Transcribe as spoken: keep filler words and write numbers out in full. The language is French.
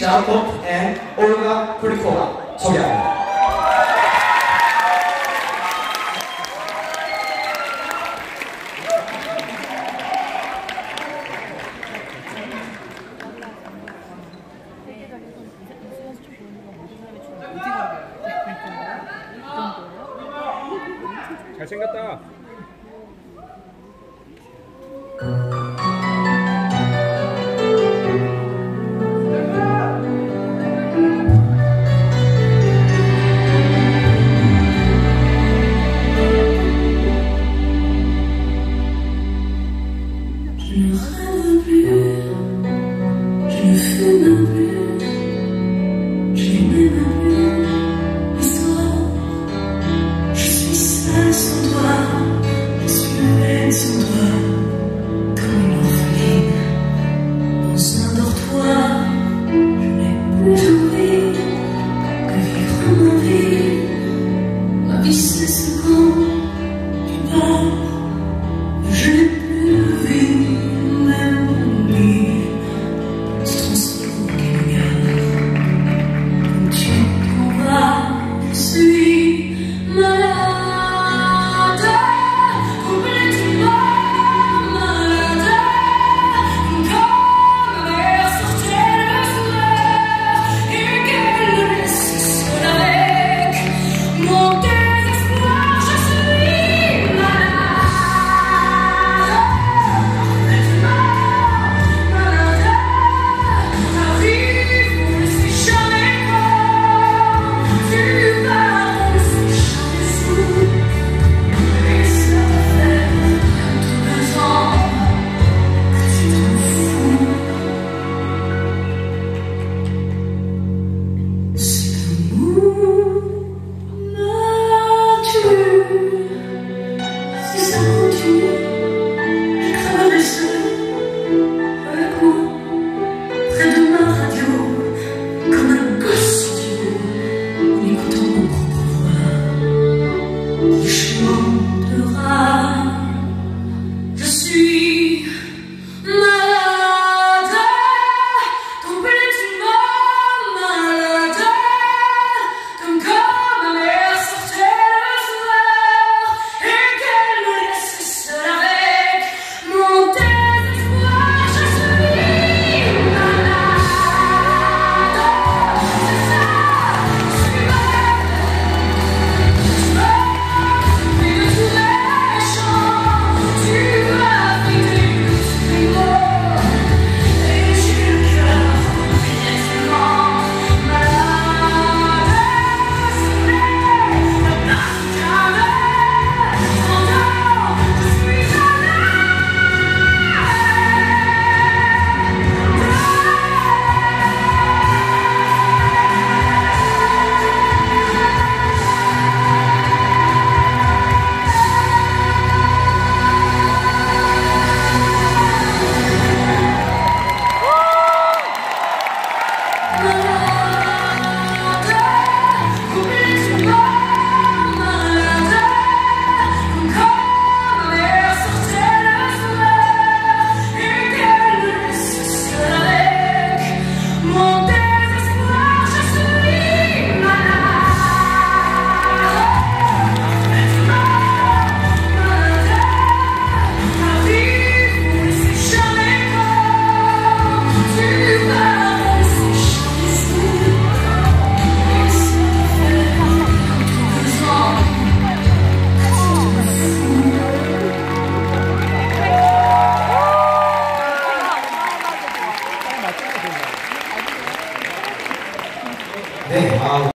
자코프 앤 올가 폴리코가 소개합니다. 잘생겼다. Je ne rêve plus, je ne fume plus, je n'aime plus l'histoire. Je suis seule sans toi, je suis muette sans toi, comme une orpheline dans un dortoir. Je n'ai plus envie que vivre ma vie. Ma vie cesse quand tu pars, je n'ai plus de vie. 네, 아.